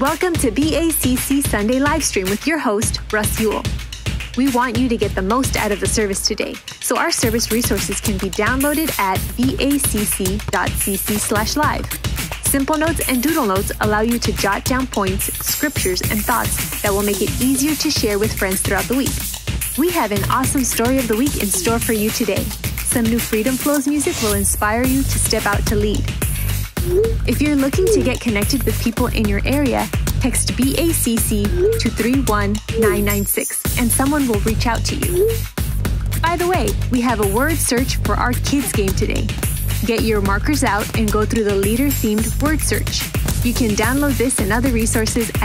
Welcome to BACC Sunday Livestream with your host, Russ Ewell. We want you to get the most out of the service today, so our service resources can be downloaded at bacc.cc/live. Simple notes and doodle notes allow you to jot down points, scriptures, and thoughts that will make it easier to share with friends throughout the week. We have an awesome story of the week in store for you today. Some new Freedom Flows music will inspire you to step out to lead. If you're looking to get connected with people in your area, text BACC to 31996 and someone will reach out to you. By the way, we have a word search for our kids game today. Get your markers out and go through the leader-themed word search. You can download this and other resources at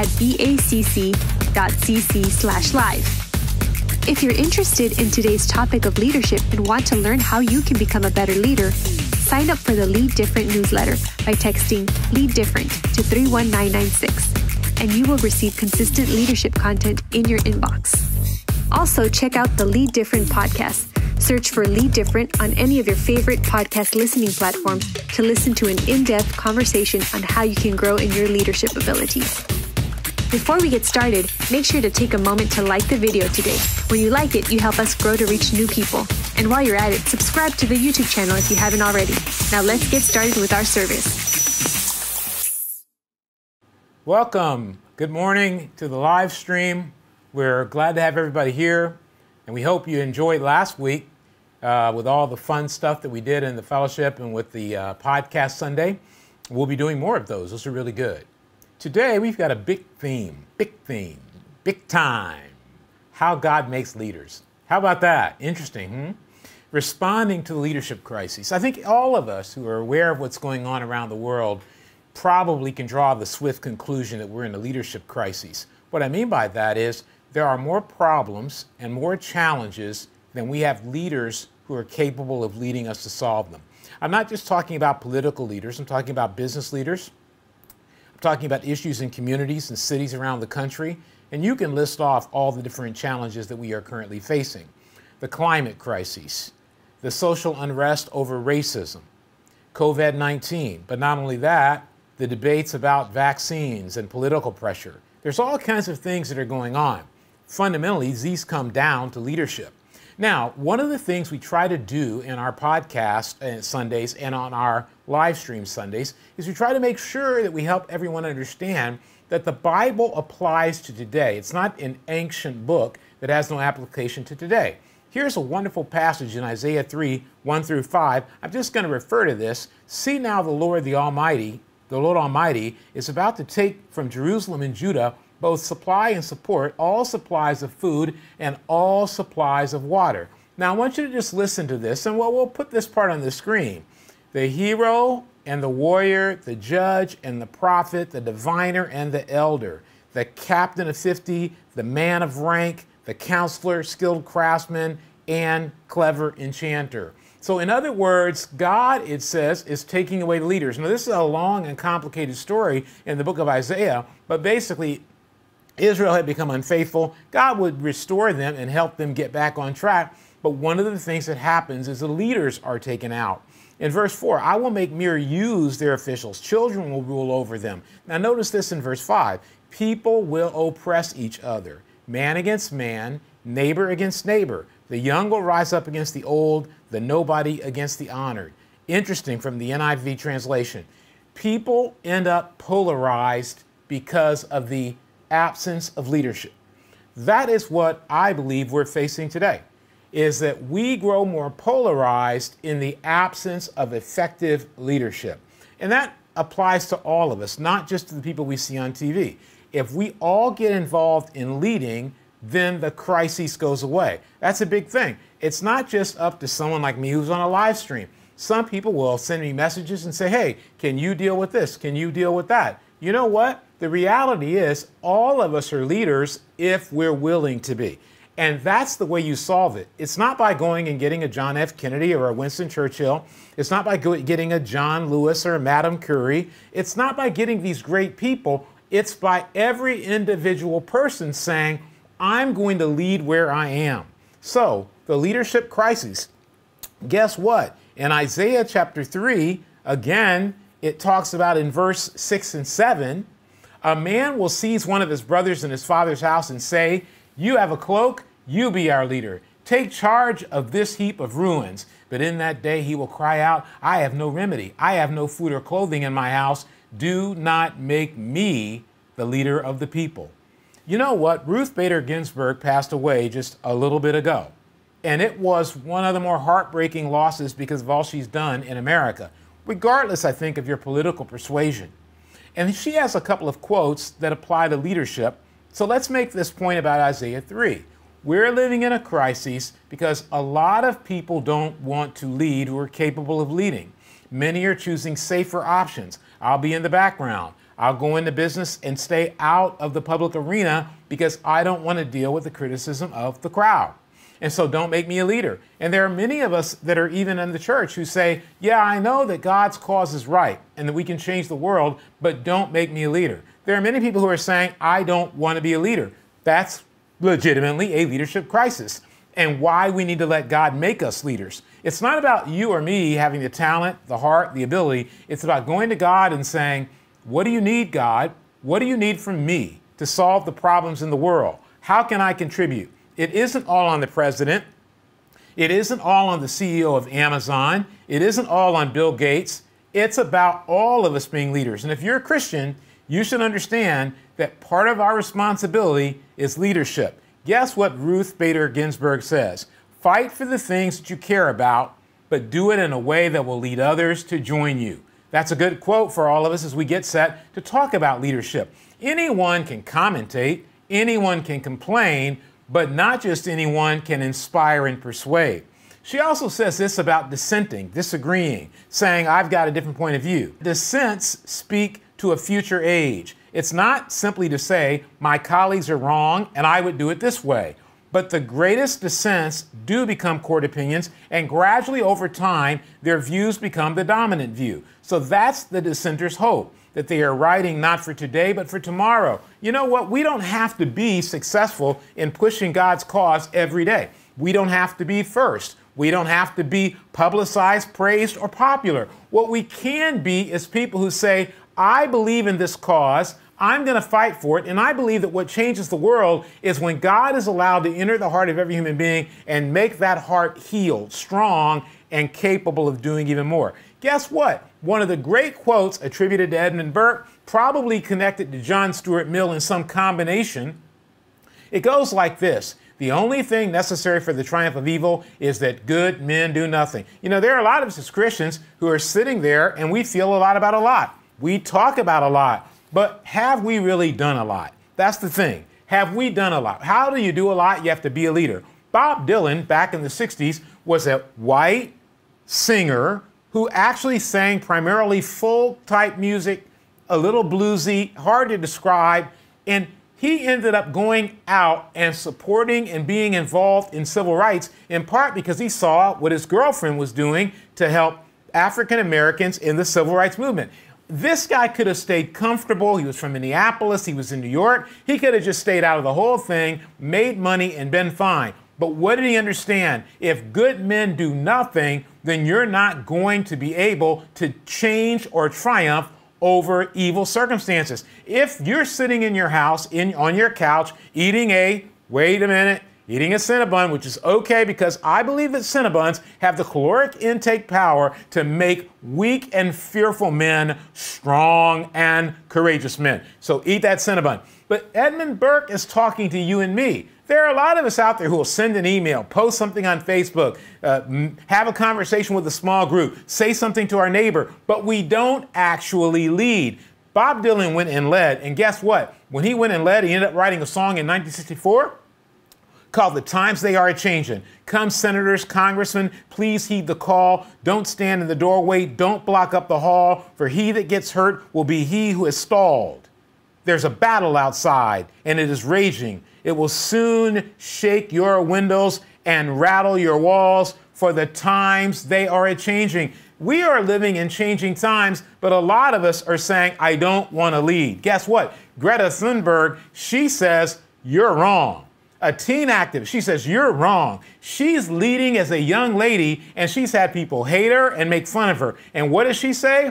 bacc.cc/live. If you're interested in today's topic of leadership and want to learn how you can become a better leader, sign up for the Lead Different newsletter by texting Lead Different to 31996, and you will receive consistent leadership content in your inbox. Also, check out the Lead Different podcast. Search for Lead Different on any of your favorite podcast listening platforms to listen to an in-depth conversation on how you can grow in your leadership abilities. Before we get started, make sure to take a moment to like the video today. When you like it, you help us grow to reach new people. And while you're at it, subscribe to the YouTube channel if you haven't already. Now let's get started with our service. Welcome. Good morning to the live stream. We're glad to have everybody here. And we hope you enjoyed last week with all the fun stuff that we did in the fellowship and with the podcast Sunday. We'll be doing more of those. Those are really good. Today, we've got a big theme, big time. How God makes leaders. How about that? Interesting, Responding to the leadership crisis. I think all of us who are aware of what's going on around the world probably can draw the swift conclusion that we're in a leadership crisis. What I mean by that is there are more problems and more challenges than we have leaders who are capable of leading us to solve them. I'm not just talking about political leaders. I'm talking about business leaders. I'm talking about issues in communities and cities around the country. And you can list off all the different challenges that we are currently facing. The climate crisis, the social unrest over racism, COVID-19. But not only that, the debates about vaccines and political pressure. There's all kinds of things that are going on. Fundamentally, these come down to leadership. Now, one of the things we try to do in our podcast Sundays and on our live stream Sundays is we try to make sure that we help everyone understand that the Bible applies to today. It's not an ancient book that has no application to today. Here's a wonderful passage in Isaiah 3, 1 through 5. I'm just going to refer to this. See now the Lord Almighty, is about to take from Jerusalem and Judah both supply and support, all supplies of food and all supplies of water. Now, I want you to just listen to this, and we'll put this part on the screen. The hero and the warrior, the judge and the prophet, the diviner and the elder, the captain of 50, the man of rank, the counselor, skilled craftsman, and clever enchanter. So in other words, God, it says, is taking away the leaders. Now, this is a long and complicated story in the book of Isaiah, but basically, Israel had become unfaithful. God would restore them and help them get back on track. But one of the things that happens is the leaders are taken out. In verse 4, I will make mere youths their officials. Children will rule over them. Now notice this in verse 5. People will oppress each other. Man against man, neighbor against neighbor. The young will rise up against the old, the nobody against the honored. Interesting from the NIV translation. People end up polarized because of the absence of leadership. That is what I believe we're facing today, is that we grow more polarized in the absence of effective leadership. And that applies to all of us, not just to the people we see on TV. If we all get involved in leading, then the crisis goes away. That's a big thing. It's not just up to someone like me who's on a live stream. Some people will send me messages and say, hey, can you deal with this? Can you deal with that? You know what? The reality is all of us are leaders if we're willing to be. And that's the way you solve it. It's not by going and getting a John F. Kennedy or a Winston Churchill. It's not by getting a John Lewis or a Madame Curie. It's not by getting these great people. It's by every individual person saying, I'm going to lead where I am. So the leadership crisis, guess what? In Isaiah chapter 3, again, it talks about in verse 6 and 7, A man will seize one of his brothers in his father's house and say, "You have a cloak, you be our leader. Take charge of this heap of ruins." But in that day he will cry out, "I have no remedy. I have no food or clothing in my house. Do not make me the leader of the people." You know what? Ruth Bader Ginsburg passed away just a little bit ago. And it was one of the more heartbreaking losses because of all she's done in America, regardless, I think, of your political persuasion. And she has a couple of quotes that apply to leadership. So let's make this point about Isaiah 3. We're living in a crisis because a lot of people don't want to lead who are capable of leading. Many are choosing safer options. I'll be in the background. I'll go into business and stay out of the public arena because I don't want to deal with the criticism of the crowd. And so don't make me a leader. And there are many of us that are even in the church who say, yeah, I know that God's cause is right and that we can change the world, but don't make me a leader. There are many people who are saying, I don't want to be a leader. That's legitimately a leadership crisis, and why we need to let God make us leaders. It's not about you or me having the talent, the heart, the ability. It's about going to God and saying, what do you need, God? What do you need from me to solve the problems in the world? How can I contribute? It isn't all on the president. It isn't all on the CEO of Amazon. It isn't all on Bill Gates. It's about all of us being leaders. And if you're a Christian, you should understand that part of our responsibility is leadership. Guess what Ruth Bader Ginsburg says? Fight for the things that you care about, but do it in a way that will lead others to join you. That's a good quote for all of us as we get set to talk about leadership. Anyone can commentate, anyone can complain, but not just anyone can inspire and persuade. She also says this about dissenting, disagreeing, saying, I've got a different point of view. Dissents speak to a future age. It's not simply to say, my colleagues are wrong and I would do it this way. But the greatest dissents do become court opinions, and gradually over time, their views become the dominant view. So that's the dissenters' hope, that they are writing not for today, but for tomorrow. You know what? We don't have to be successful in pushing God's cause every day. We don't have to be first. We don't have to be publicized, praised, or popular. What we can be is people who say, I believe in this cause, I'm going to fight for it, and I believe that what changes the world is when God is allowed to enter the heart of every human being and make that heart healed, strong, and capable of doing even more. Guess what? One of the great quotes attributed to Edmund Burke, probably connected to John Stuart Mill in some combination, it goes like this. The only thing necessary for the triumph of evil is that good men do nothing. You know, there are a lot of us as Christians who are sitting there and we feel a lot about a lot. We talk about a lot, but have we really done a lot? That's the thing. Have we done a lot? How do you do a lot? You have to be a leader. Bob Dylan, back in the 60s, was a white singer who actually sang primarily folk-type music, a little bluesy, hard to describe, and he ended up going out and supporting and being involved in civil rights, in part because he saw what his girlfriend was doing to help African Americans in the civil rights movement. This guy could have stayed comfortable. He was from Minneapolis. He was in New York. He could have just stayed out of the whole thing, made money, and been fine. But what did he understand? If good men do nothing, then you're not going to be able to change or triumph over evil circumstances. If you're sitting in your house, on your couch, eating a Cinnabon, which is okay because I believe that Cinnabons have the caloric intake power to make weak and fearful men strong and courageous men. So eat that Cinnabon. But Edmund Burke is talking to you and me. There are a lot of us out there who will send an email, post something on Facebook, have a conversation with a small group, say something to our neighbor, but we don't actually lead. Bob Dylan went and led, and guess what? When he went and led, he ended up writing a song in 1964 called The Times They Are A-Changin'. Come, senators, congressmen, please heed the call. Don't stand in the doorway. Don't block up the hall, for he that gets hurt will be he who is stalled. There's a battle outside, and it is raging. It will soon shake your windows and rattle your walls, for the times they are a-changing. We are living in changing times, but a lot of us are saying, I don't want to lead. Guess what? Greta Thunberg, she says, you're wrong. A teen activist, she says, you're wrong. She's leading as a young lady, and she's had people hate her and make fun of her. And what does she say?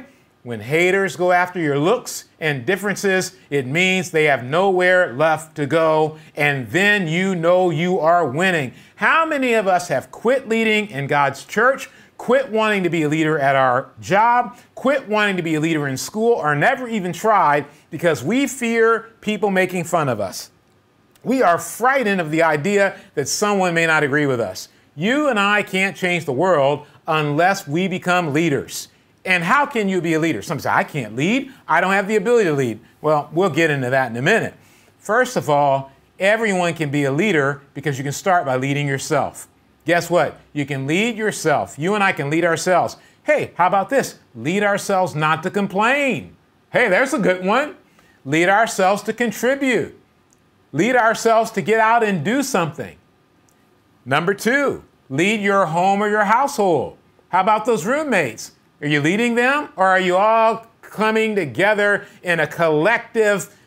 When haters go after your looks and differences, it means they have nowhere left to go, and then you know you are winning. How many of us have quit leading in God's church, quit wanting to be a leader at our job, quit wanting to be a leader in school, or never even tried because we fear people making fun of us? We are frightened of the idea that someone may not agree with us. You and I can't change the world unless we become leaders. And how can you be a leader? Some say, I can't lead. I don't have the ability to lead. Well, we'll get into that in a minute. First of all, everyone can be a leader because you can start by leading yourself. Guess what? You can lead yourself. You and I can lead ourselves. Hey, how about this? Lead ourselves not to complain. Hey, there's a good one. Lead ourselves to contribute. Lead ourselves to get out and do something. Number 2, lead your home or your household. How about those roommates? Are you leading them, or are you all coming together in a collective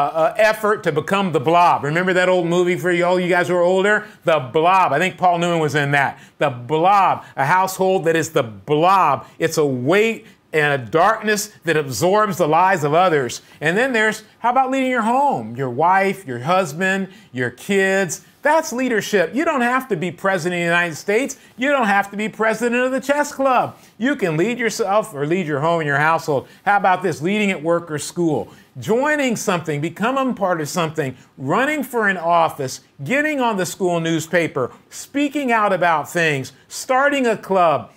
effort to become the Blob? Remember that old movie for all you guys who are older? The Blob. I think Paul Newman was in that. The Blob, a household that is the blob. It's a weight and a darkness that absorbs the lives of others. And then there's, how about leading your home? Your wife, your husband, your kids. That's leadership. You don't have to be president of the United States. You don't have to be president of the chess club. You can lead yourself or lead your home and your household. How about this? Leading at work or school. Joining something, becoming a part of something, running for an office, getting on the school newspaper, speaking out about things, starting a club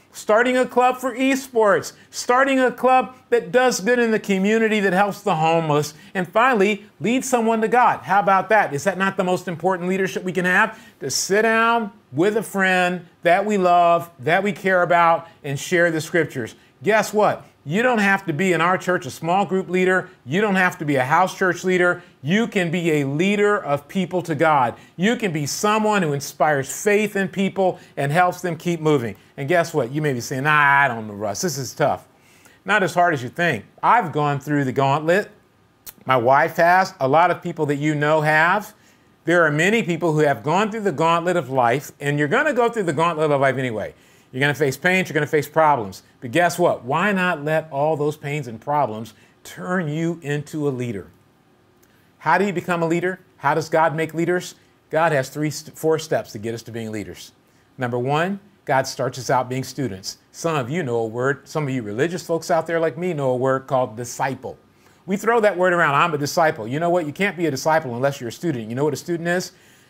for esports, starting a club that does good in the community, that helps the homeless, and finally, lead someone to God. How about that? Is that not the most important leadership we can have? To sit down with a friend that we love, that we care about, and share the scriptures. Guess what? You don't have to be in our church a small group leader. You don't have to be a house church leader. You can be a leader of people to God. You can be someone who inspires faith in people and helps them keep moving. And guess what? You may be saying, I don't know, Russ, this is tough. Not as hard as you think. I've gone through the gauntlet. My wife has. A lot of people that you know have. There are many people who have gone through the gauntlet of life, and you're going to go through the gauntlet of life anyway. You're going to face pains, you're going to face problems. But guess what? Why not let all those pains and problems turn you into a leader? How do you become a leader? How does God make leaders? God has 4 steps to get us to being leaders. Number 1, God starts us out being students. Some of you know a word, some of you religious folks out there like me know a word called disciple. We throw that word around, I'm a disciple. You know what? You can't be a disciple unless you're a student. You know what a student is?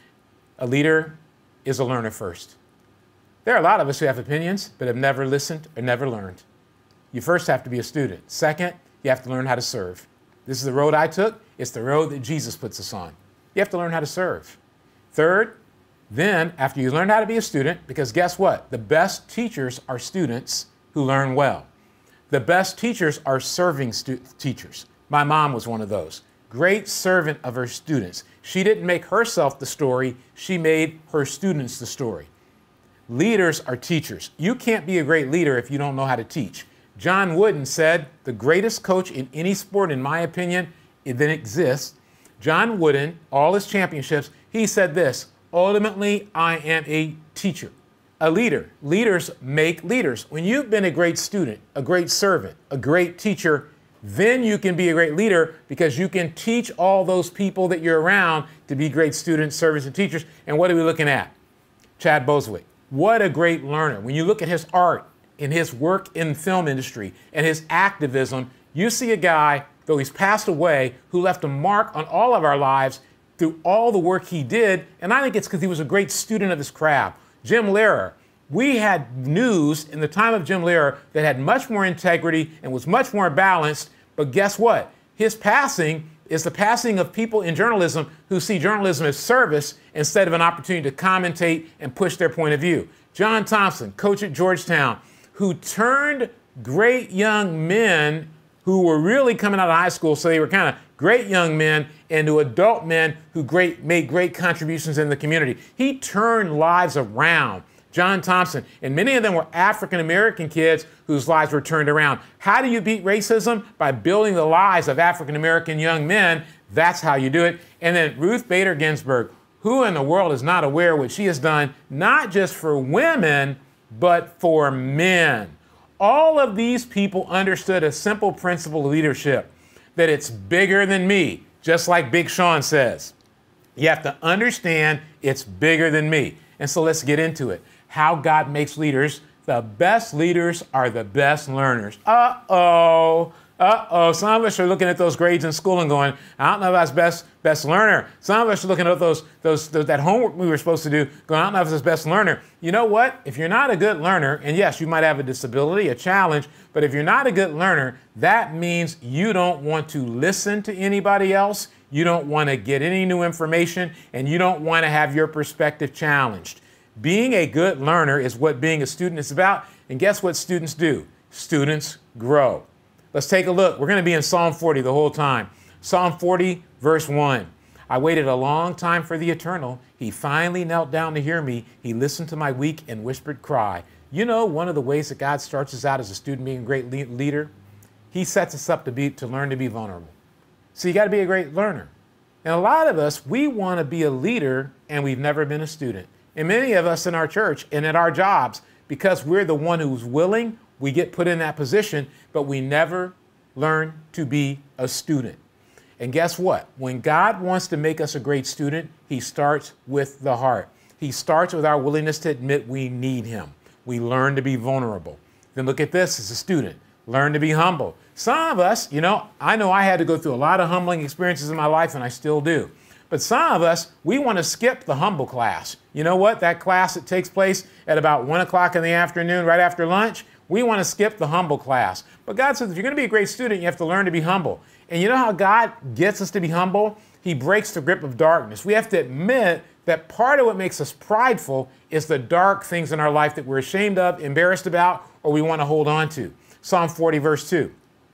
A leader is a learner first. There are a lot of us who have opinions, but have never listened or never learned. You first have to be a student. Second, you have to learn how to serve. This is the road I took. It's the road that Jesus puts us on. You have to learn how to serve. Third, then after you learn how to be a student, because guess what? The best teachers are students who learn well. The best teachers are serving teachers. My mom was one of those. Great servant of her students. She didn't make herself the story. She made her students the story. Leaders are teachers. You can't be a great leader if you don't know how to teach. John Wooden said, the greatest coach in any sport, in my opinion, that exists, John Wooden, all his championships, he said this, ultimately, I am a teacher, a leader. Leaders make leaders. When you've been a great student, a great servant, a great teacher, then you can be a great leader because you can teach all those people that you're around to be great students, servants, and teachers. And what are we looking at? Chad Boswick. What a great learner. When you look at his art and his work in the film industry and his activism, you see a guy, though he's passed away, who left a mark on all of our lives through all the work he did. And I think it's because he was a great student of his craft. Jim Lehrer. We had news in the time of Jim Lehrer that had much more integrity and was much more balanced. But guess what? His passing is the passing of people in journalism who see journalism as service instead of an opportunity to commentate and push their point of view. John Thompson, coach at Georgetown, who turned great young men who were really coming out of high school, so they were kind of great young men, into adult men who made great contributions in the community. He turned lives around. John Thompson, and many of them were African-American kids whose lives were turned around. How do you beat racism? By building the lives of African-American young men. That's how you do it. And then Ruth Bader Ginsburg, who in the world is not aware of what she has done, not just for women, but for men. All of these people understood a simple principle of leadership, that it's bigger than me, just like Big Sean says. You have to understand it's bigger than me. And so let's get into it. How God makes leaders. The best leaders are the best learners. Some of us are looking at those grades in school and going, I don't know if that's best learner. Some of us are looking at that homework we were supposed to do, going, I don't know if it's best learner. You know what? If you're not a good learner, and yes, you might have a disability, a challenge, but if you're not a good learner, that means you don't want to listen to anybody else, you don't want to get any new information, and you don't want to have your perspective challenged. Being a good learner is what being a student is about, and guess what students do? Students grow. Let's take a look. We're going to be in Psalm 40 the whole time. Psalm 40, verse 1. I waited a long time for the eternal. He finally knelt down to hear me. He listened to my weak and whispered cry. You know, one of the ways that God starts us out as a student being a great leader, he sets us up to learn to be vulnerable. So you got to be a great learner. And a lot of us, we want to be a leader and we've never been a student. And many of us in our church and at our jobs, because we're the one who's willing, we get put in that position, but we never learn to be a student. And guess what? When God wants to make us a great student, he starts with the heart. He starts with our willingness to admit we need him. We learn to be vulnerable. Then look at this as a student. Learn to be humble. Some of us, I know I had to go through a lot of humbling experiences in my life, and I still do. But some of us, we want to skip the humble class. You know what? That class that takes place at about 1 o'clock in the afternoon, right after lunch, we want to skip the humble class. But God says if you're going to be a great student, you have to learn to be humble. And you know how God gets us to be humble? He breaks the grip of darkness. We have to admit that part of what makes us prideful is the dark things in our life that we're ashamed of, embarrassed about, or we want to hold on to. Psalm 40, verse 2.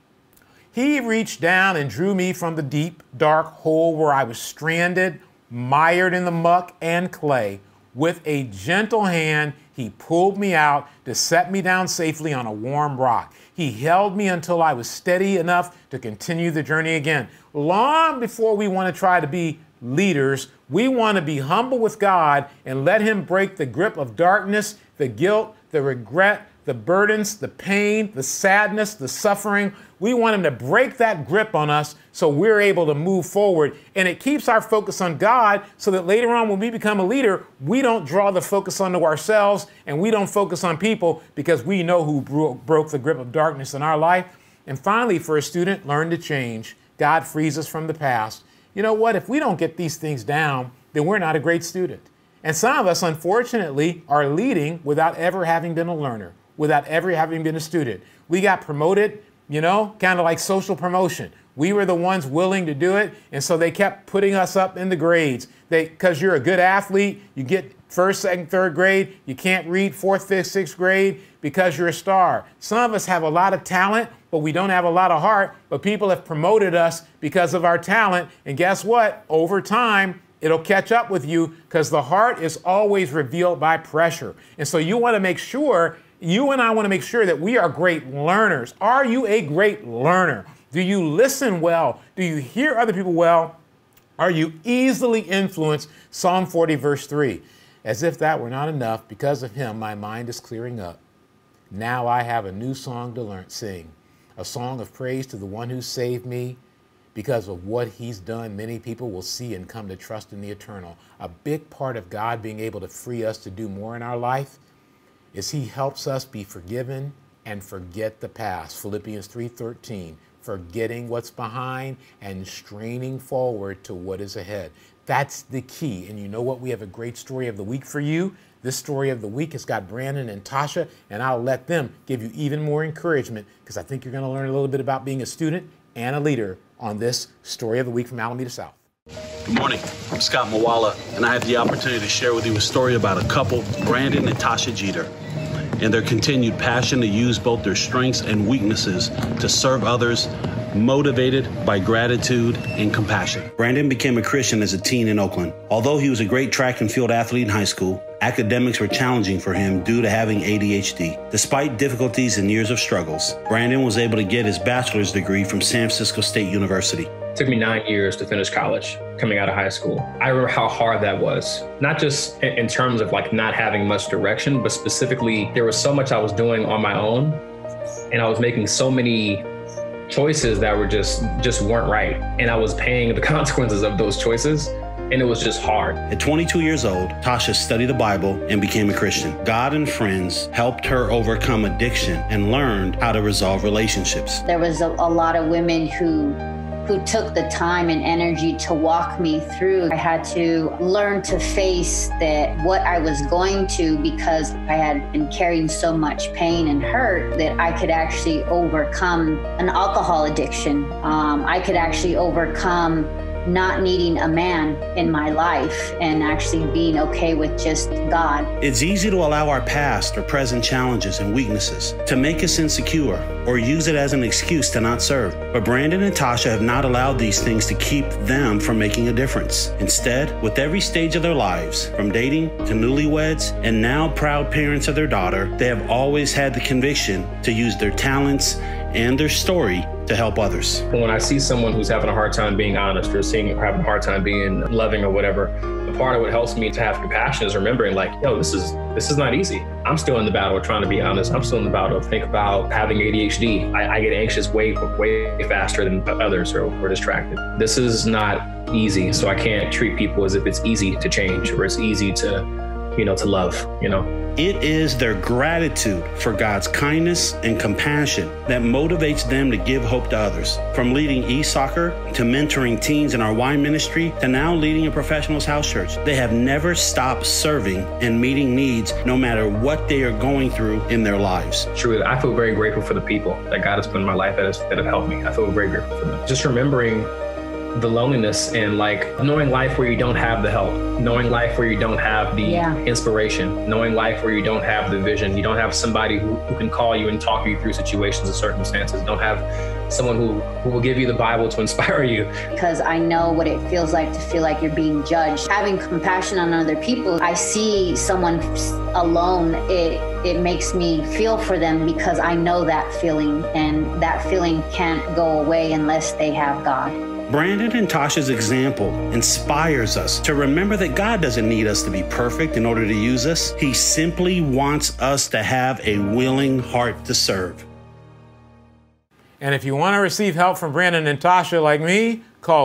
He reached down and drew me from the deep, dark hole where I was stranded, mired in the muck and clay. With a gentle hand, he pulled me out to set me down safely on a warm rock. He held me until I was steady enough to continue the journey again. Long before we want to try to be leaders, we want to be humble with God and let him break the grip of darkness, the guilt, the regret, the burdens, the pain, the sadness, the suffering. We want him to break that grip on us so we're able to move forward. And it keeps our focus on God so that later on when we become a leader, we don't draw the focus onto ourselves and we don't focus on people because we know who broke the grip of darkness in our life. And finally, for a student, learn to change. God frees us from the past. You know what? If we don't get these things down, then we're not a great student. And some of us, unfortunately, are leading without ever having been a learner, without ever having been a student. We got promoted, kind of like social promotion. We were the ones willing to do it, and so they kept putting us up in the grades. Because you're a good athlete, you get first, second, third grade. You can't read fourth, fifth, sixth grade because you're a star. Some of us have a lot of talent, but we don't have a lot of heart. But people have promoted us because of our talent. And guess what? Over time, it'll catch up with you because the heart is always revealed by pressure. And so you want to make sure, you and I want to make sure that we are great learners. Are you a great learner? Do you listen well? Do you hear other people well? Are you easily influenced? Psalm 40, verse 3. As if that were not enough, because of him, my mind is clearing up. Now I have a new song to sing, a song of praise to the one who saved me. Because of what he's done, many people will see and come to trust in the eternal. A big part of God being able to free us to do more in our life is he helps us be forgiven and forget the past. Philippians 3:13, forgetting what's behind and straining forward to what is ahead. That's the key. And you know what? We have a great story of the week for you. This story of the week has got Brandon and Tasha, and I'll let them give you even more encouragement because I think you're going to learn a little bit about being a student and a leader on this story of the week from Alameda South. Good morning. I'm Scott Mawala, and I have the opportunity to share with you a story about a couple, Brandon and Tasha Jeter, and their continued passion to use both their strengths and weaknesses to serve others, motivated by gratitude and compassion. Brandon became a Christian as a teen in Oakland. Although he was a great track and field athlete in high school, academics were challenging for him due to having ADHD. Despite difficulties and years of struggles, Brandon was able to get his bachelor's degree from San Francisco State University. It took me 9 years to finish college, coming out of high school. I remember how hard that was, not just in terms of like not having much direction, but specifically there was so much I was doing on my own And I was making so many choices that were just weren't right. And I was paying the consequences of those choices. And it was just hard. At 22 years old, Tasha studied the Bible and became a Christian. God and friends helped her overcome addiction and learned how to resolve relationships. There was a lot of women who took the time and energy to walk me through. I had to learn to face what I was going to, because I had been carrying so much pain and hurt, that I could actually overcome an alcohol addiction. I could actually overcome not needing a man in my life and actually being okay with just God. It's easy to allow our past or present challenges and weaknesses to make us insecure or use it as an excuse to not serve. But Brandon and Tasha have not allowed these things to keep them from making a difference. Instead, with every stage of their lives, from dating to newlyweds and now proud parents of their daughter, they have always had the conviction to use their talents and their story to help others. When I see someone who's having a hard time being honest or having a hard time being loving or whatever, the part of what helps me to have compassion is remembering, like, yo, this is not easy. I'm still in the battle of trying to be honest. I'm still in the battle of think about having ADHD. I get anxious way faster than others or distracted. This is not easy, so I can't treat people as if it's easy to change or it's easy to love, It is their gratitude for God's kindness and compassion that motivates them to give hope to others. From leading e-soccer to mentoring teens in our wine ministry to now leading a professionals house church, they have never stopped serving and meeting needs no matter what they are going through in their lives. Truly, I feel very grateful for the people that God has put in my life that have helped me. I feel very grateful for them. Just remembering the loneliness and knowing life where you don't have the help, knowing life where you don't have the inspiration, knowing life where you don't have the vision, you don't have somebody who can call you and talk you through situations and circumstances, you don't have someone who will give you the Bible to inspire you. Because I know what it feels like to feel like you're being judged. Having compassion on other people, I see someone alone, it makes me feel for them because I know that feeling, and that feeling can't go away unless they have God. Brandon and Tasha's example inspires us to remember that God doesn't need us to be perfect in order to use us. He simply wants us to have a willing heart to serve. And if you want to receive help from Brandon and Tasha like me, call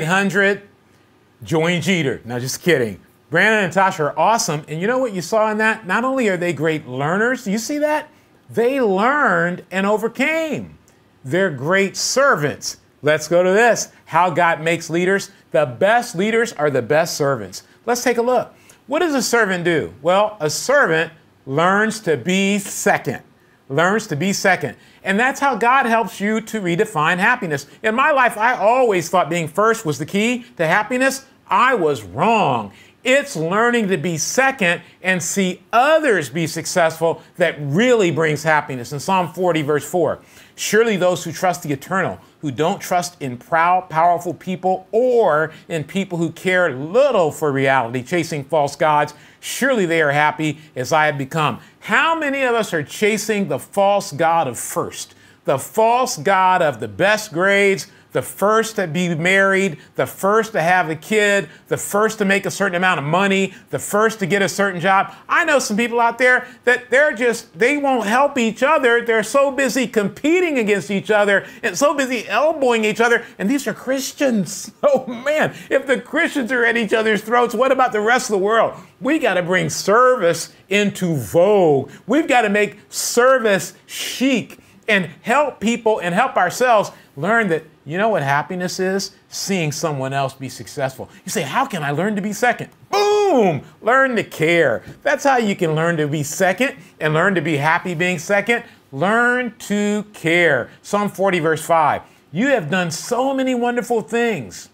1-800-JOIN-JETER. No, just kidding. Brandon and Tasha are awesome. And you know what you saw in that? Not only are they great learners, do you see that? They learned and overcame. They're great servants. Let's go to this. How God makes leaders. The best leaders are the best servants. Let's take a look. What does a servant do? Well, a servant learns to be second. Learns to be second. And that's how God helps you to redefine happiness. In my life, I always thought being first was the key to happiness. I was wrong. It's learning to be second and see others be successful that really brings happiness. In Psalm 40, verse 4, surely those who trust the eternal, who don't trust in proud, powerful people or in people who care little for reality, chasing false gods, surely they are happy as I have become. How many of us are chasing the false god of first, the false god of the best grades, the first to be married, the first to have a kid, the first to make a certain amount of money, the first to get a certain job? I know some people out there that they won't help each other. They're so busy competing against each other and so busy elbowing each other. And these are Christians. Oh man, if the Christians are at each other's throats, what about the rest of the world? We got to bring service into vogue. We've got to make service chic and help people and help ourselves learn that, you know what happiness is? Seeing someone else be successful. You say, how can I learn to be second? Boom! Learn to care. That's how you can learn to be second and learn to be happy being second. Learn to care. Psalm 40, verse 5. You have done so many wonderful things,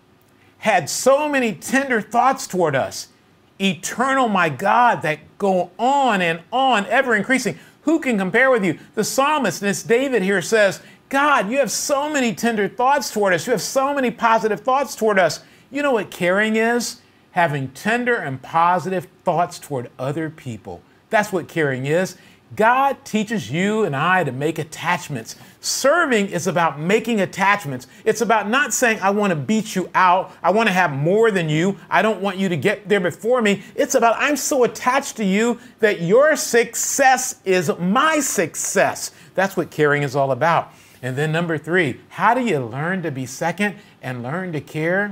had so many tender thoughts toward us. Eternal, my God, that go on and on, ever increasing. Who can compare with you? The psalmist, and it's David here, says, God, you have so many tender thoughts toward us. You have so many positive thoughts toward us. You know what caring is? Having tender and positive thoughts toward other people. That's what caring is. God teaches you and I to make attachments. Serving is about making attachments. It's about not saying, I want to beat you out. I want to have more than you. I don't want you to get there before me. It's about, I'm so attached to you that your success is my success. That's what caring is all about. And then number 3, how do you learn to be second and learn to care?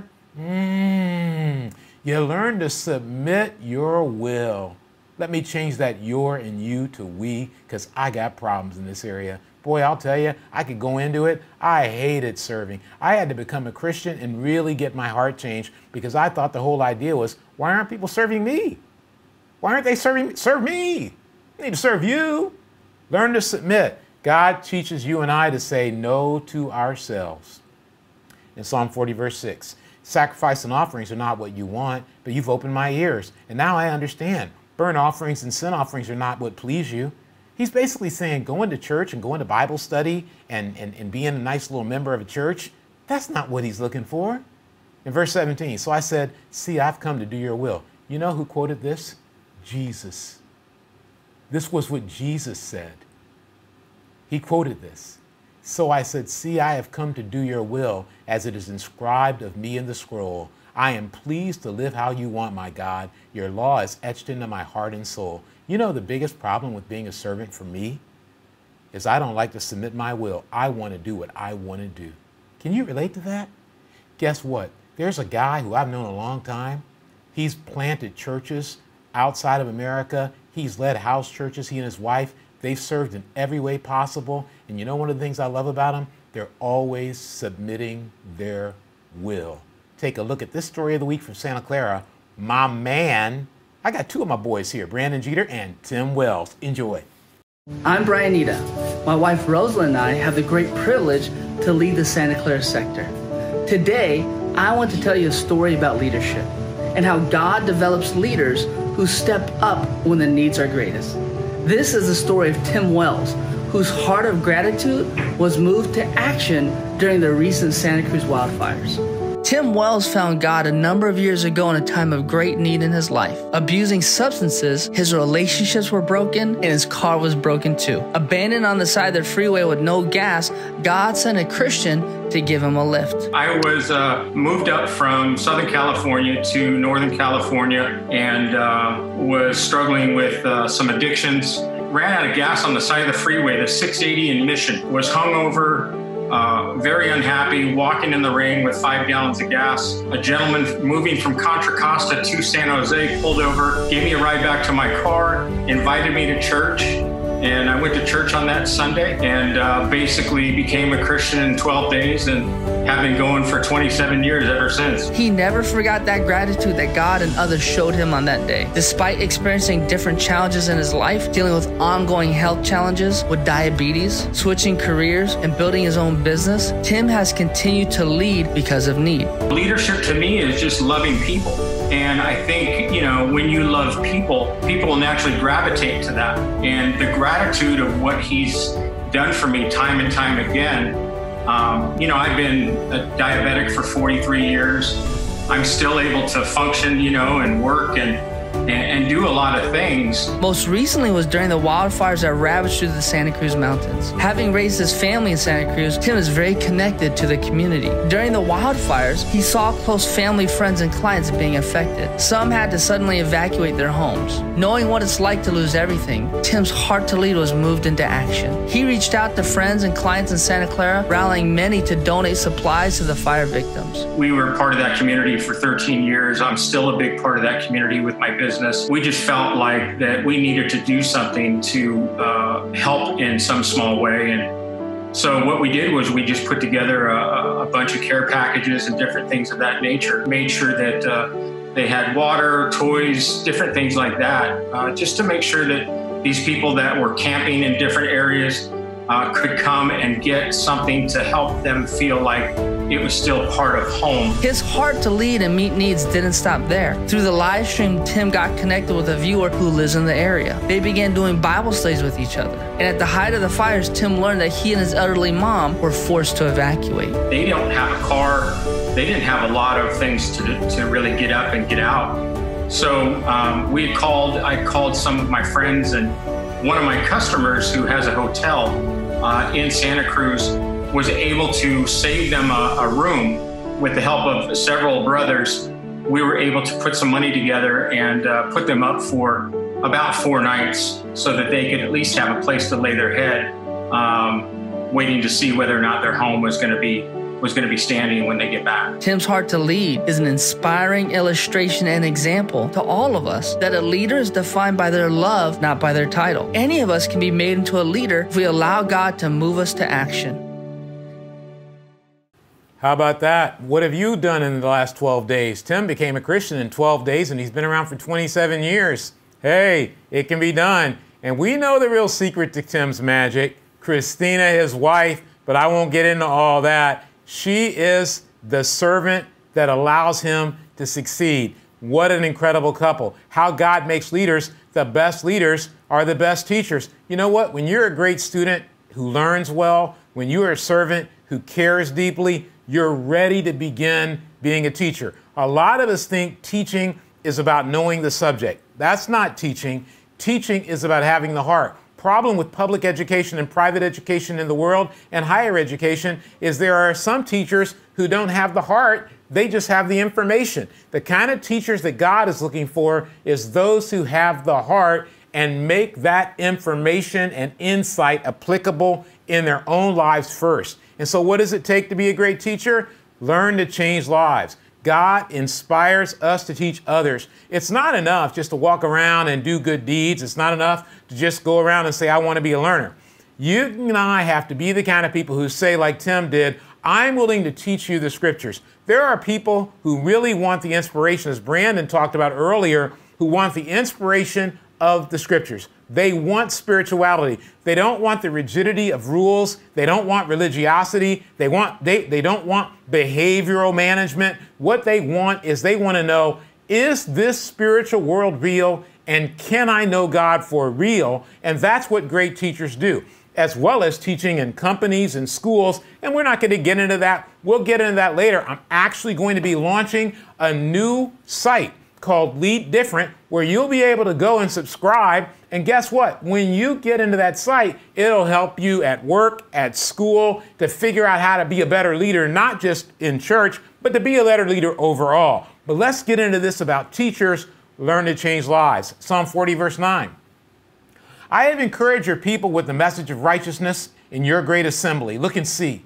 You learn to submit your will. Let me change that your and you to we, because I got problems in this area. Boy, I'll tell you, I could go into it. I hated serving. I had to become a Christian and really get my heart changed because I thought the whole idea was, why aren't people serving me? Why aren't they serving me? Serve me. I need to serve you. Learn to submit. God teaches you and I to say no to ourselves. In Psalm 40, verse 6, sacrifice and offerings are not what you want, but you've opened my ears, and now I understand. Burnt offerings and sin offerings are not what please you. He's basically saying going to church and going to Bible study and being a nice little member of a church, that's not what he's looking for. In verse 17, so I said, see, I've come to do your will. You know who quoted this? Jesus. This was what Jesus said. He quoted this. So I said, see, I have come to do your will as it is inscribed of me in the scroll. I am pleased to live how you want, my God. Your law is etched into my heart and soul. You know, the biggest problem with being a servant for me is I don't like to submit my will. I want to do what I want to do. Can you relate to that? Guess what? There's a guy who I've known a long time. He's planted churches outside of America. He's led house churches. He and his wife, they've served in every way possible. And you know one of the things I love about them? They're always submitting their will. Take a look at this story of the week from Santa Clara. My man, I got 2 of my boys here, Brandon Jeter and Tim Wells. Enjoy. I'm Brian Nita. My wife Rosalind and I have the great privilege to lead the Santa Clara sector. Today, I want to tell you a story about leadership and how God develops leaders who step up when the needs are greatest. This is the story of Tim Wells, whose heart of gratitude was moved to action during the recent Santa Cruz wildfires. Tim Wells found God a number of years ago in a time of great need in his life. Abusing substances, his relationships were broken, and his car was broken too. Abandoned on the side of the freeway with no gas, God sent a Christian to give him a lift. I was moved up from Southern California to Northern California and was struggling with some addictions. Ran out of gas on the side of the freeway, the 680 in Mission. Was hungover, very unhappy, walking in the rain with 5 gallons of gas. A gentleman moving from Contra Costa to San Jose pulled over, gave me a ride back to my car, invited me to church, and I went to church on that Sunday and basically became a Christian in 12 days and have been going for 27 years ever since. He never forgot that gratitude that God and others showed him on that day. Despite experiencing different challenges in his life, dealing with ongoing health challenges with diabetes, switching careers, and building his own business, Tim has continued to lead because of need. Leadership to me is just loving people. And I think, you know, when you love people, people will naturally gravitate to that. And the gratitude of what he's done for me time and time again. You know, I've been a diabetic for 43 years. I'm still able to function, you know, and work and do a lot of things. Most recently was during the wildfires that ravaged through the Santa Cruz Mountains. Having raised his family in Santa Cruz, Tim is very connected to the community. During the wildfires, he saw close family, friends, and clients being affected. Some had to suddenly evacuate their homes. Knowing what it's like to lose everything, Tim's heart to lead was moved into action. He reached out to friends and clients in Santa Clara, rallying many to donate supplies to the fire victims. We were part of that community for 13 years. I'm still a big part of that community with my business. We just felt like that we needed to do something to help in some small way. And so what we did was we just put together a bunch of care packages and different things of that nature. Made sure that they had water, toys, different things like that, just to make sure that these people that were camping in different areas could come and get something to help them feel like it was still part of home. His heart to lead and meet needs didn't stop there. Through the live stream, Tim got connected with a viewer who lives in the area. They began doing Bible studies with each other. And at the height of the fires, Tim learned that he and his elderly mom were forced to evacuate. They don't have a car. They didn't have a lot of things to really get up and get out. So I called some of my friends and one of my customers who has a hotel in Santa Cruz was able to save them a room with the help of several brothers. We were able to put some money together and put them up for about 4 nights so that they could at least have a place to lay their head, waiting to see whether or not their home was going to be standing when they get back. Tim's heart to lead is an inspiring illustration and example to all of us that a leader is defined by their love, not by their title. Any of us can be made into a leader if we allow God to move us to action. How about that? What have you done in the last 12 days? Tim became a Christian in 12 days, and he's been around for 27 years. Hey, it can be done. And we know the real secret to Tim's magic. Christina, his wife, but I won't get into all that. She is the servant that allows him to succeed. What an incredible couple. How God makes leaders. The best leaders are the best teachers. You know what? When you're a great student who learns well, when you're a servant who cares deeply, you're ready to begin being a teacher. A lot of us think teaching is about knowing the subject. That's not teaching. Teaching is about having the heart. Problem with public education and private education in the world and higher education is there are some teachers who don't have the heart, they just have the information. The kind of teachers that God is looking for is those who have the heart and make that information and insight applicable in their own lives first. And so what does it take to be a great teacher? Learn to change lives. God inspires us to teach others. It's not enough just to walk around and do good deeds. It's not enough to just go around and say, I want to be a learner. You and I have to be the kind of people who say, like Tim did, I'm willing to teach you the scriptures. There are people who really want the inspiration, as Brandon talked about earlier, who want the inspiration of the scriptures. They want spirituality. They don't want the rigidity of rules. They don't want religiosity. They don't want behavioral management. What they want is they want to know, is this spiritual world real? And can I know God for real? And that's what great teachers do, as well as teaching in companies and schools. And we're not going to get into that. We'll get into that later. I'm actually going to be launching a new site called Lead Different, where you'll be able to go and subscribe. And guess what? When you get into that site, it'll help you at work, at school, to figure out how to be a better leader, not just in church, but to be a better leader overall. But let's get into this about teachers learn to change lives. Psalm 40, verse 9. I have encouraged your people with the message of righteousness in your great assembly. Look and see.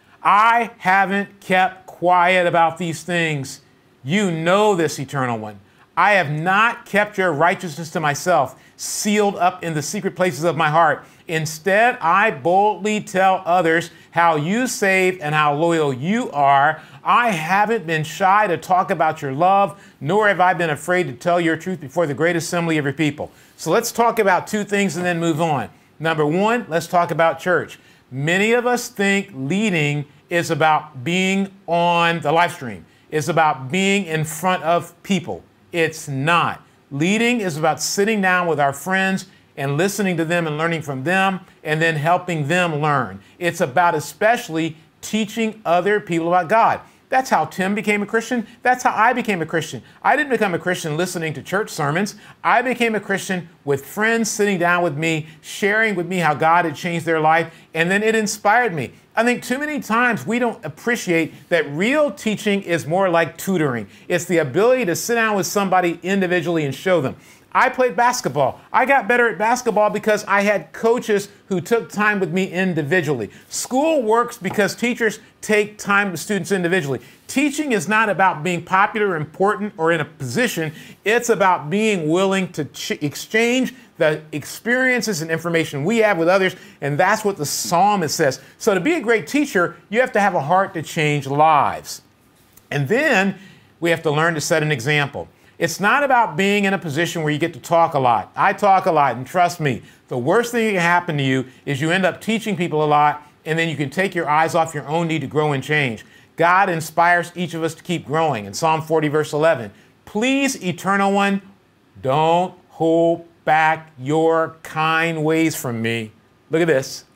I haven't kept quiet about these things. You know this, Eternal One. I have not kept your righteousness to myself, sealed up in the secret places of my heart. Instead, I boldly tell others how you saved and how loyal you are. I haven't been shy to talk about your love, nor have I been afraid to tell your truth before the great assembly of your people. So let's talk about 2 things and then move on. Number 1, let's talk about church. Many of us think leading is about being on the live stream. It's about being in front of people. It's not. Leading is about sitting down with our friends and listening to them and learning from them and then helping them learn. It's about especially teaching other people about God. That's how Tim became a Christian. That's how I became a Christian. I didn't become a Christian listening to church sermons. I became a Christian with friends sitting down with me, sharing with me how God had changed their life, and then it inspired me. I think too many times we don't appreciate that real teaching is more like tutoring. It's the ability to sit down with somebody individually and show them. I played basketball. I got better at basketball because I had coaches who took time with me individually. School works because teachers take time with students individually. Teaching is not about being popular, important, or in a position. It's about being willing to exchange the experiences and information we have with others, and that's what the psalmist says. So to be a great teacher, you have to have a heart to change lives. And then we have to learn to set an example. It's not about being in a position where you get to talk a lot. I talk a lot, and trust me, the worst thing that can happen to you is you end up teaching people a lot, and then you can take your eyes off your own need to grow and change. God inspires each of us to keep growing. In Psalm 40, verse 11, please, Eternal One, don't hold back your kind ways from me. Look at this.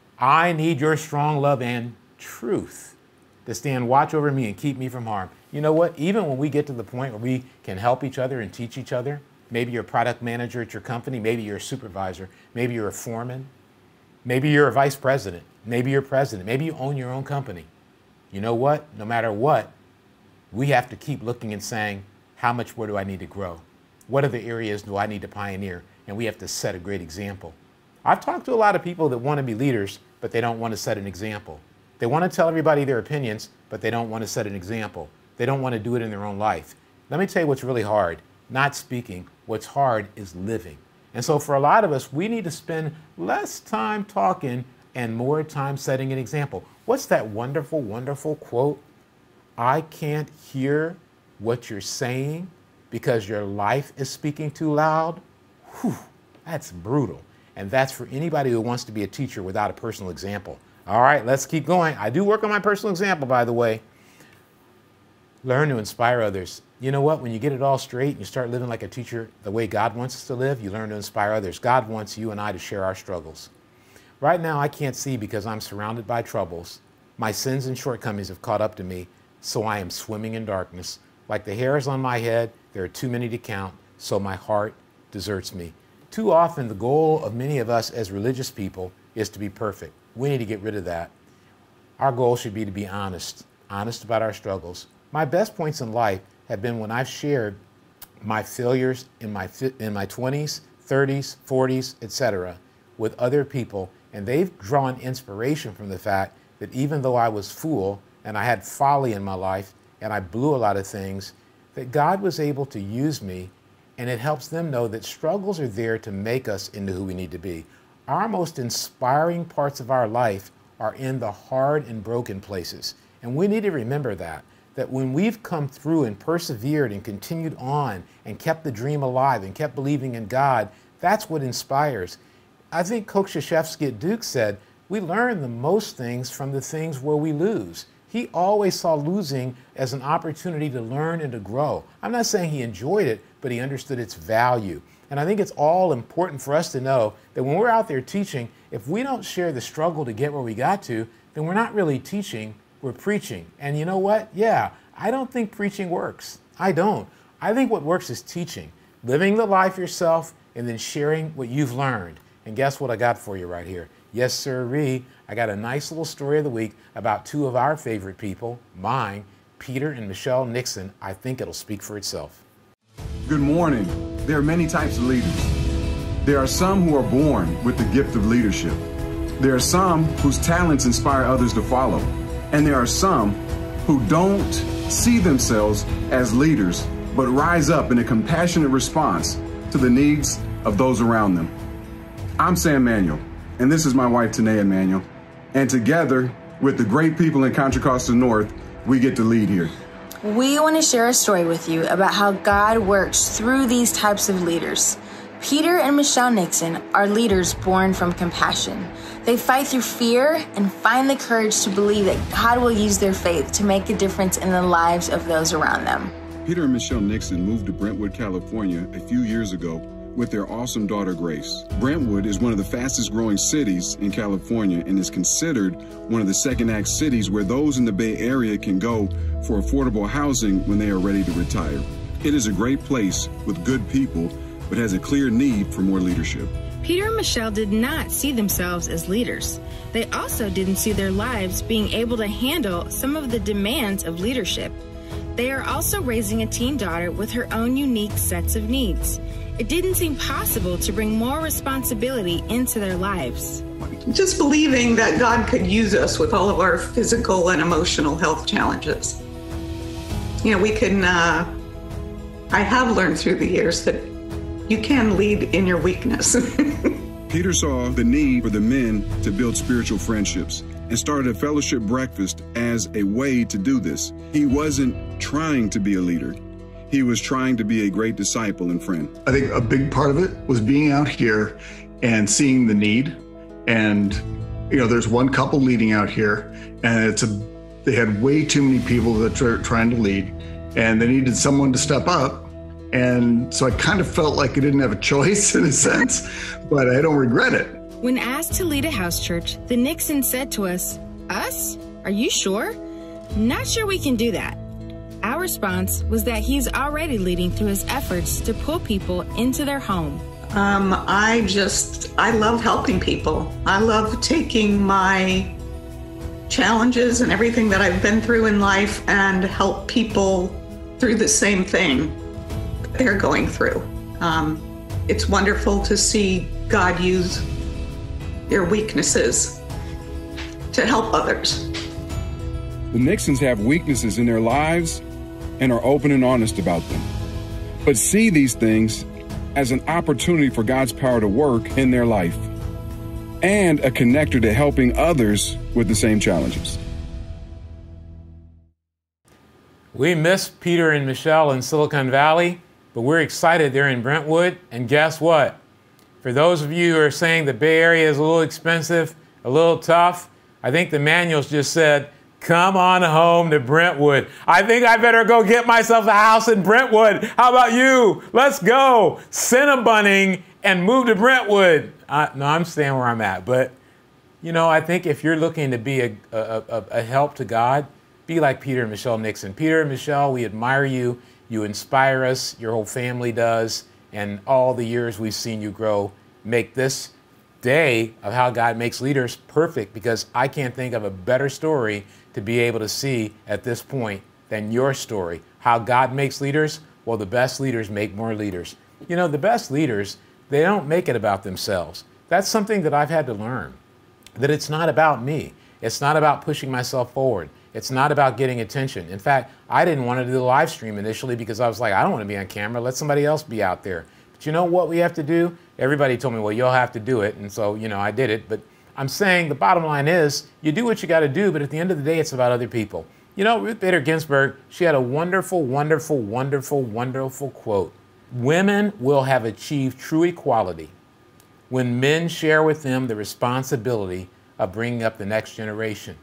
I need your strong love and truth to stand watch over me and keep me from harm. You know what? Even when we get to the point where we can help each other and teach each other, Maybe you're a product manager at your company. Maybe you're a supervisor. Maybe you're a foreman. Maybe you're a vice president. Maybe you're president. Maybe you own your own company. You know what? No matter what, we have to keep looking and saying, how much more do I need to grow? What other areas do I need to pioneer? And we have to set a great example. I've talked to a lot of people that want to be leaders, but they don't want to set an example. They want to tell everybody their opinions, but they don't want to set an example. They don't want to do it in their own life. Let me tell you what's really hard. Not speaking. What's hard is living. And so for a lot of us, we need to spend less time talking and more time setting an example. What's that wonderful, wonderful quote? I can't hear what you're saying because your life is speaking too loud. Whew, that's brutal. And that's for anybody who wants to be a teacher without a personal example. All right, let's keep going. I do work on my personal example, by the way. Learn to inspire others. You know what? When you get it all straight and you start living like a teacher the way God wants us to live, you learn to inspire others. God wants you and I to share our struggles. Right now, I can't see because I'm surrounded by troubles. My sins and shortcomings have caught up to me, so I am swimming in darkness. Like the hairs on my head, there are too many to count, so my heart deserts me. Too often, the goal of many of us as religious people is to be perfect. We need to get rid of that. Our goal should be to be honest about our struggles. My best points in life have been when I've shared my failures in my 20s, 30s, 40s, etc. with other people, and they've drawn inspiration from the fact that even though I was fool and I had folly in my life and I blew a lot of things, that God was able to use me, and it helps them know that struggles are there to make us into who we need to be. Our most inspiring parts of our life are in the hard and broken places, and we need to remember that when we've come through and persevered and continued on and kept the dream alive and kept believing in God, that's what inspires. I think Coach Krzyzewski at Duke said, we learn the most things from the things where we lose. He always saw losing as an opportunity to learn and to grow. I'm not saying he enjoyed it, but he understood its value. And I think it's all important for us to know that when we're out there teaching, if we don't share the struggle to get where we got to, then we're not really teaching, we're preaching. And you know what? Yeah, I don't think preaching works. I don't. I think what works is teaching, living the life yourself, and then sharing what you've learned. And guess what I got for you right here? Yes, sirree. I got a nice little story of the week about two of our favorite people, mine, Peter and Michelle Nixon. I think it'll speak for itself. Good morning. There are many types of leaders. There are some who are born with the gift of leadership. There are some whose talents inspire others to follow. And there are some who don't see themselves as leaders, but rise up in a compassionate response to the needs of those around them. I'm Sam Manuel, and this is my wife, Tanea Manuel. And together with the great people in Contra Costa North, we get to lead here. We want to share a story with you about how God works through these types of leaders. Peter and Michelle Nixon are leaders born from compassion. They fight through fear and find the courage to believe that God will use their faith to make a difference in the lives of those around them. Peter and Michelle Nixon moved to Brentwood, California a few years ago with their awesome daughter, Grace. Brentwood is one of the fastest growing cities in California and is considered one of the second-act cities where those in the Bay Area can go for affordable housing when they are ready to retire. It is a great place with good people, but has a clear need for more leadership. Peter and Michelle did not see themselves as leaders. They also didn't see their lives being able to handle some of the demands of leadership. They are also raising a teen daughter with her own unique sets of needs. It didn't seem possible to bring more responsibility into their lives. Just believing that God could use us with all of our physical and emotional health challenges. You know, we can, I have learned through the years that you can lead in your weakness. Peter saw the need for the men to build spiritual friendships and started a fellowship breakfast as a way to do this. He wasn't trying to be a leader. He was trying to be a great disciple and friend. I think a big part of it was being out here and seeing the need. And, you know, there's one couple leading out here, and they had way too many people that were trying to lead, and they needed someone to step up. And so I kind of felt like I didn't have a choice in a sense, but I don't regret it. When asked to lead a house church, the Nixons said to us, "Us? Are you sure? Not sure we can do that." Our response was that he's already leading through his efforts to pull people into their home. I love helping people. I love taking my challenges and everything that I've been through in life and help people through the same thing they're going through. It's wonderful to see God use your weaknesses to help others. The Nixons have weaknesses in their lives and are open and honest about them, but see these things as an opportunity for God's power to work in their life and a connector to helping others with the same challenges. We miss Peter and Michelle in Silicon Valley, but we're excited they're in Brentwood. And guess what? For those of you who are saying the Bay Area is a little expensive, a little tough, I think the manuals just said, come on home to Brentwood. I think I better go get myself a house in Brentwood. How about you? Let's go Cinnabunning and move to Brentwood. No, I'm staying where I'm at. But, you know, I think if you're looking to be a help to God, be like Peter and Michelle Nixon. Peter and Michelle, we admire you. You inspire us. Your whole family does. And all the years we've seen you grow make this day of how God makes leaders perfect, because I can't think of a better story to be able to see at this point than your story. How God makes leaders? Well, the best leaders make more leaders. You know, the best leaders, they don't make it about themselves. That's something that I've had to learn, that it's not about me. It's not about pushing myself forward. It's not about getting attention. In fact, I didn't want to do the live stream initially because I was like, I don't want to be on camera. Let somebody else be out there. But you know what we have to do? Everybody told me, well, you'll have to do it. And so, you know, I did it. But I'm saying the bottom line is you do what you got to do, but at the end of the day, it's about other people. You know, Ruth Bader Ginsburg, she had a wonderful, wonderful, wonderful, wonderful quote. Women will have achieved true equality when men share with them the responsibility of bringing up the next generation.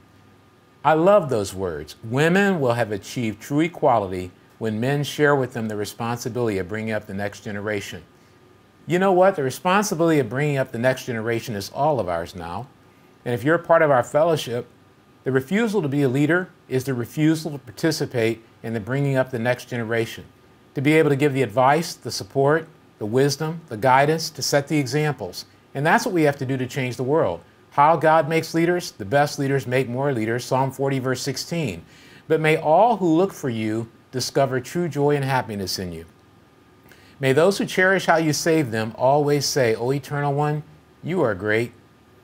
I love those words. Women will have achieved true equality when men share with them the responsibility of bringing up the next generation. You know what? The responsibility of bringing up the next generation is all of ours now. And if you're a part of our fellowship, the refusal to be a leader is the refusal to participate in the bringing up the next generation, to be able to give the advice, the support, the wisdom, the guidance, to set the examples. And that's what we have to do to change the world. How God makes leaders? The best leaders make more leaders, Psalm 40, verse 16. But may all who look for you discover true joy and happiness in you. May those who cherish how you saved them always say, O Eternal One, you are great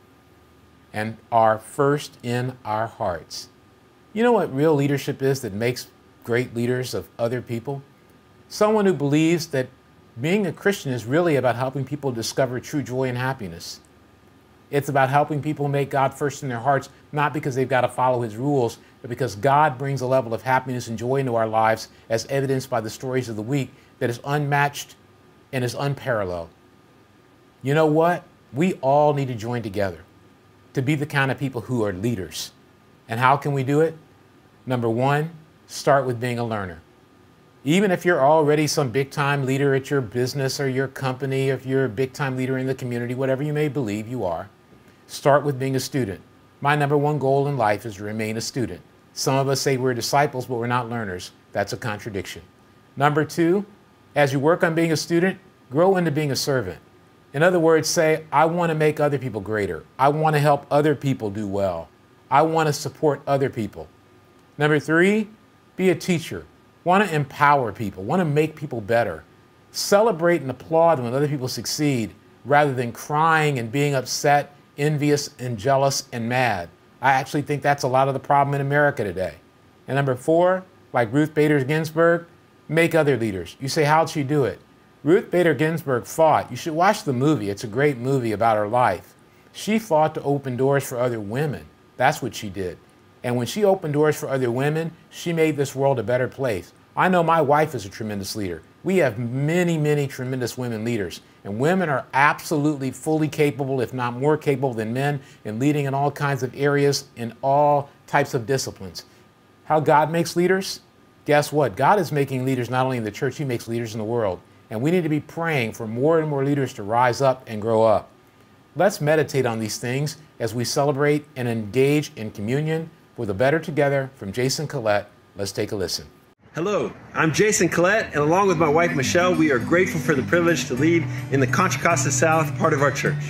and are first in our hearts. You know what real leadership is that makes great leaders of other people? Someone who believes that being a Christian is really about helping people discover true joy and happiness. It's about helping people make God first in their hearts, not because they've got to follow his rules, but because God brings a level of happiness and joy into our lives, as evidenced by the stories of the week, that is unmatched and is unparalleled. You know what? We all need to join together to be the kind of people who are leaders. And how can we do it? Number one, start with being a learner. Even if you're already some big-time leader at your business or your company, if you're a big-time leader in the community, whatever you may believe you are, start with being a student. My number one goal in life is to remain a student. Some of us say we're disciples, but we're not learners. That's a contradiction. Number two, as you work on being a student, grow into being a servant. In other words, say, I want to make other people greater. I want to help other people do well. I want to support other people. Number three, be a teacher. Want to empower people, want to make people better. Celebrate and applaud when other people succeed rather than crying and being upset, envious and jealous and mad. I actually think that's a lot of the problem in America today. And number four, like Ruth Bader Ginsburg, make other leaders. You say, how'd she do it? Ruth Bader Ginsburg fought. You should watch the movie. It's a great movie about her life. She fought to open doors for other women. That's what she did. And when she opened doors for other women, she made this world a better place. I know my wife is a tremendous leader. We have many, many tremendous women leaders. And women are absolutely fully capable, if not more capable than men, in leading in all kinds of areas, in all types of disciplines. How God makes leaders? Guess what? God is making leaders not only in the church, he makes leaders in the world. And we need to be praying for more and more leaders to rise up and grow up. Let's meditate on these things as we celebrate and engage in communion for the better together from Jason Collette. Let's take a listen. Hello, I'm Jason Collette, and along with my wife Michelle, we are grateful for the privilege to lead in the Contra Costa South part of our church.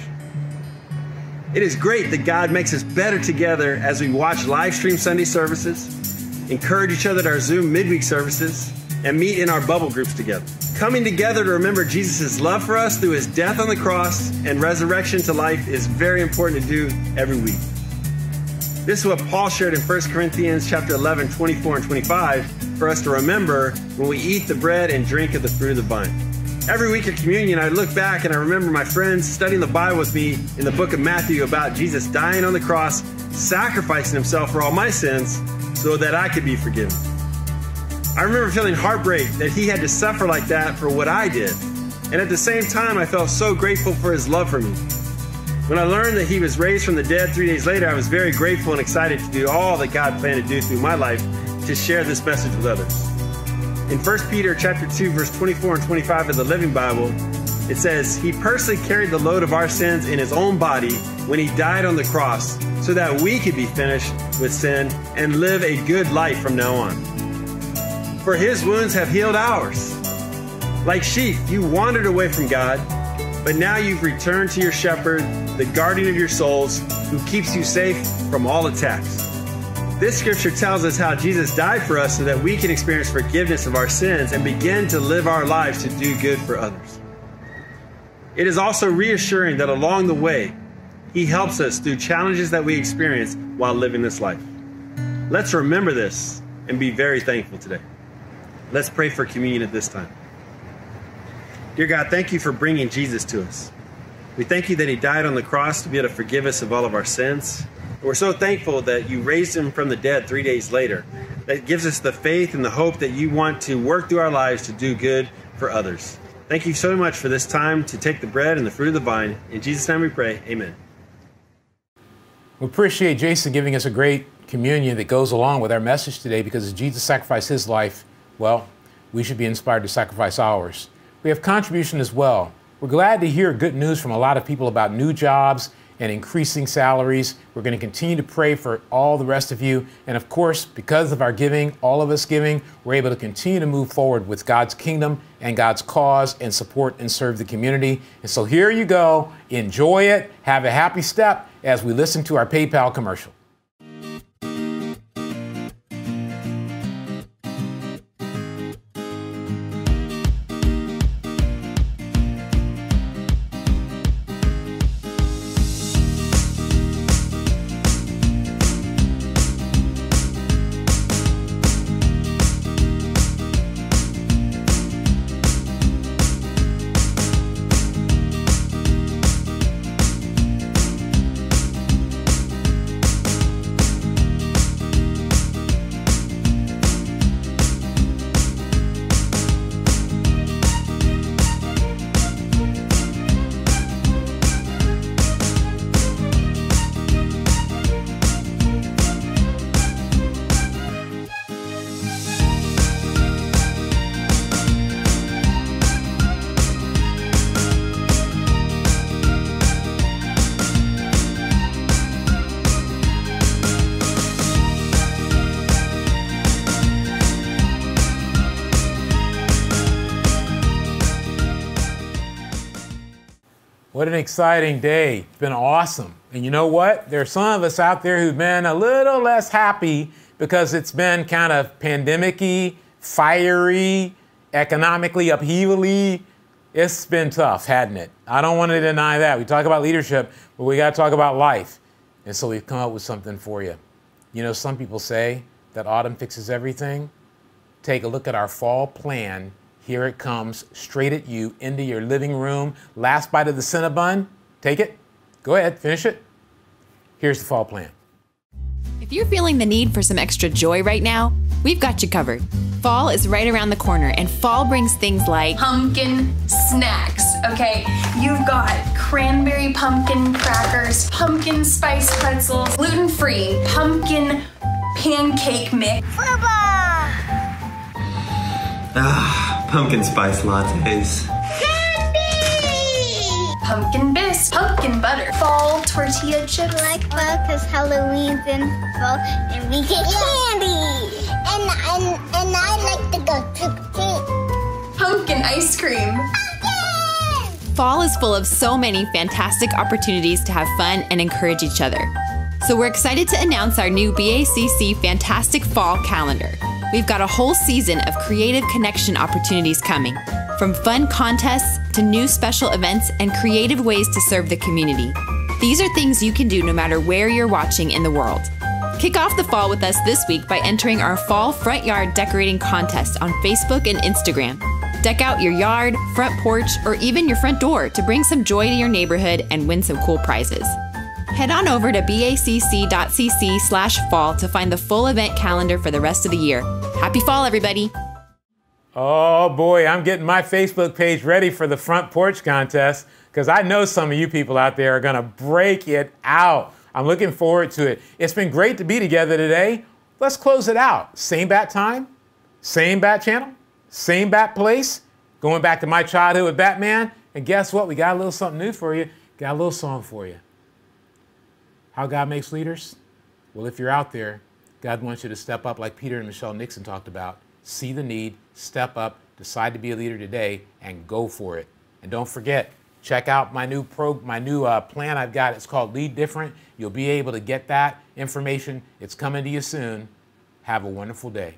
It is great that God makes us better together as we watch live stream Sunday services, encourage each other at our Zoom midweek services, and meet in our bubble groups together. Coming together to remember Jesus' love for us through his death on the cross and resurrection to life is very important to do every week. This is what Paul shared in 1 Corinthians chapter 11, 24 and 25 for us to remember when we eat the bread and drink of the fruit of the vine. Every week at communion, I look back and I remember my friends studying the Bible with me in the book of Matthew about Jesus dying on the cross, sacrificing himself for all my sins so that I could be forgiven. I remember feeling heartbreak that he had to suffer like that for what I did. And at the same time, I felt so grateful for his love for me. When I learned that he was raised from the dead 3 days later, I was very grateful and excited to do all that God planned to do through my life to share this message with others. In 1 Peter chapter 2, verse 24 and 25 of the Living Bible, it says, he personally carried the load of our sins in his own body when he died on the cross so that we could be finished with sin and live a good life from now on. For his wounds have healed ours. Like sheep, you wandered away from God, but now you've returned to your shepherd, the guardian of your souls, who keeps you safe from all attacks. This scripture tells us how Jesus died for us so that we can experience forgiveness of our sins and begin to live our lives to do good for others. It is also reassuring that along the way, he helps us through challenges that we experience while living this life. Let's remember this and be very thankful today. Let's pray for communion at this time. Dear God, thank you for bringing Jesus to us. We thank you that he died on the cross to be able to forgive us of all of our sins. We're so thankful that you raised him from the dead 3 days later. That gives us the faith and the hope that you want to work through our lives to do good for others. Thank you so much for this time to take the bread and the fruit of the vine. In Jesus' name we pray, amen. We appreciate Jason giving us a great communion that goes along with our message today, because as Jesus sacrificed his life, well, we should be inspired to sacrifice ours. We have contribution as well. We're glad to hear good news from a lot of people about new jobs and increasing salaries. We're going to continue to pray for all the rest of you. And of course, because of our giving, all of us giving, we're able to continue to move forward with God's kingdom and God's cause and support and serve the community. And so here you go. Enjoy it. Have a happy step as we listen to our PayPal commercial. What an exciting day. It's been awesome. And you know what? There are some of us out there who've been a little less happy because it's been kind of pandemic-y, fiery, economically upheaval-y. It's been tough, hadn't it? I don't want to deny that. We talk about leadership, but we got to talk about life. And so we've come up with something for you. You know, some people say that autumn fixes everything. Take a look at our fall plan. Here it comes, straight at you, into your living room. Last bite of the Cinnabon. Take it. Go ahead, finish it. Here's the fall plan. If you're feeling the need for some extra joy right now, we've got you covered. Fall is right around the corner, and fall brings things like pumpkin snacks, okay? You've got cranberry pumpkin crackers, pumpkin spice pretzels, gluten-free pumpkin pancake mix. Pumpkin spice lattes. Candy! Pumpkin bisque, pumpkin butter, fall tortilla chips. I like fall because Halloween's in fall and we get candy. And I like the go trick-or-treat. Pumpkin ice cream. Fall is full of so many fantastic opportunities to have fun and encourage each other. So we're excited to announce our new BACC Fantastic Fall Calendar. We've got a whole season of creative connection opportunities coming, from fun contests to new special events and creative ways to serve the community. These are things you can do no matter where you're watching in the world. Kick off the fall with us this week by entering our Fall Front Yard Decorating Contest on Facebook and Instagram. Deck out your yard, front porch, or even your front door to bring some joy to your neighborhood and win some cool prizes. Head on over to bacc.cc/fall to find the full event calendar for the rest of the year. Happy fall, everybody! Oh boy, I'm getting my Facebook page ready for the front porch contest because I know some of you people out there are going to break it out. I'm looking forward to it. It's been great to be together today. Let's close it out. Same bat time, same bat channel, same bat place. Going back to my childhood with Batman. And guess what? We got a little something new for you. Got a little song for you. How God makes leaders? Well, if you're out there, God wants you to step up like Peter and Michelle Nixon talked about. See the need, step up, decide to be a leader today, and go for it. And don't forget, check out my new plan I've got. It's called Lead Different. You'll be able to get that information. It's coming to you soon. Have a wonderful day.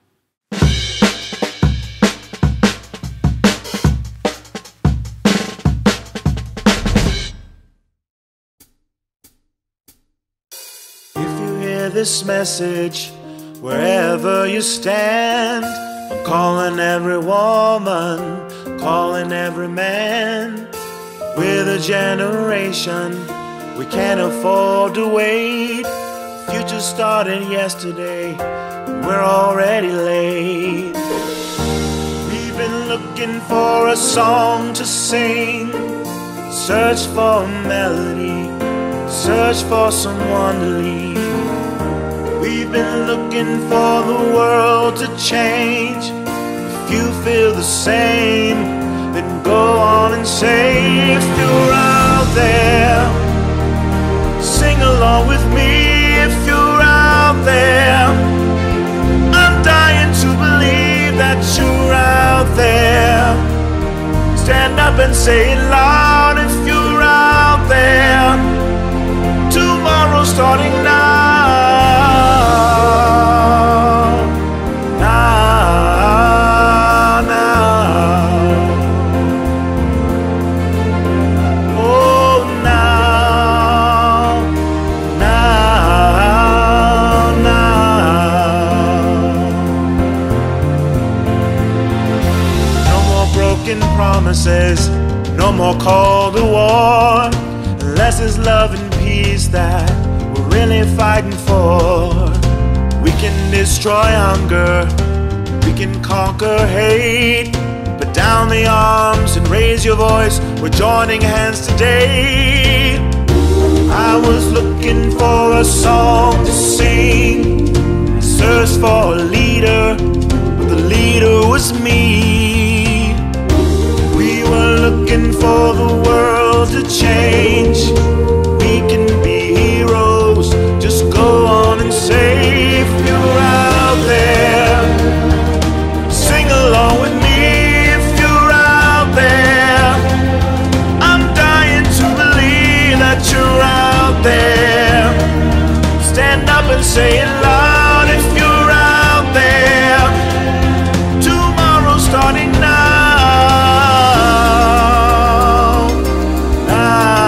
This message wherever you stand. I'm calling every woman, calling every man. We're the generation, we can't afford to wait. Future started yesterday, we're already late. We've been looking for a song to sing, search for a melody, search for someone to lead. We've been looking for the world to change. If you feel the same, then go on and say, if you're out there, sing along with me. If you're out there, I'm dying to believe that you're out there. Stand up and say it loud. If you're out there, tomorrow starting now. No more call to war, unless it's love and peace that we're really fighting for. We can destroy hunger, we can conquer hate. Put down the arms and raise your voice, we're joining hands today. I was looking for a song to sing, searched for a leader, but the leader was me. We were looking for the world to change. We can be heroes. Just go on and say, if you're out there, sing along with me. If you're out there, I'm dying to believe that you're out there. Stand up and say it loud. If you're out there, tomorrow's starting now.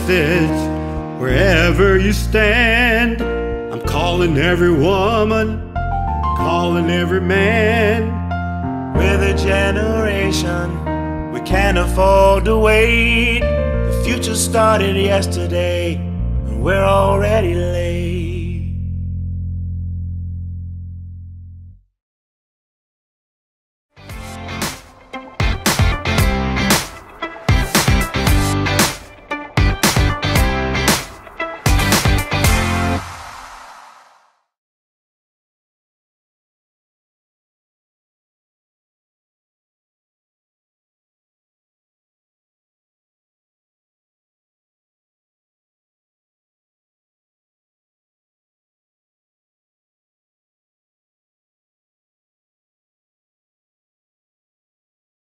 message wherever you stand. I'm calling every woman, calling every man. We're the generation, we can't afford to wait. The future started yesterday, and we're already late.